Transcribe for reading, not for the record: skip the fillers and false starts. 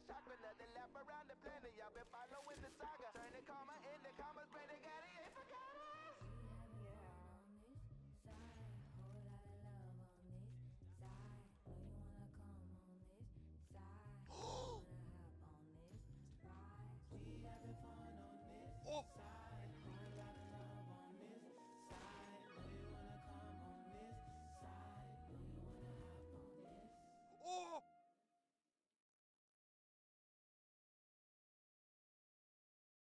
chakra, nothing left around the planet. Y'all been following the saga. Turning karma into commas,